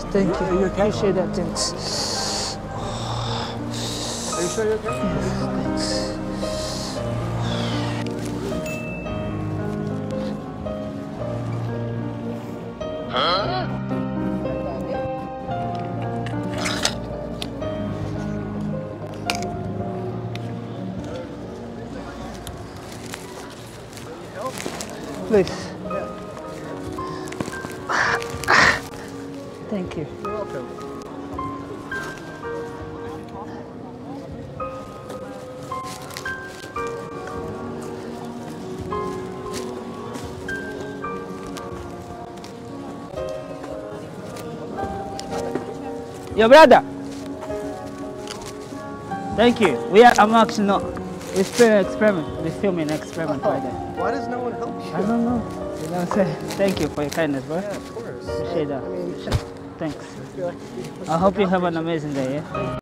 Thank you. Are you okay? Appreciate that. Thanks. Are you sure you're okay? Thanks. Please. Thank you. You're welcome. Your brother. Thank you. I'm actually not. We're still an experiment. We're filming an experiment right there. Why does no one help you? I don't know. You know what I'm saying? Thank you for your kindness, bro. Yeah, of course. Appreciate that. I mean, Thanks. I feel like I hope you have an amazing day, yeah?